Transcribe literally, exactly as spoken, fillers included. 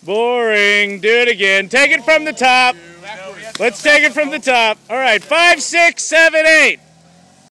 Booooring. Do it again. Take it from the top. Let's take it from the top. All right. Five, six, seven, eight.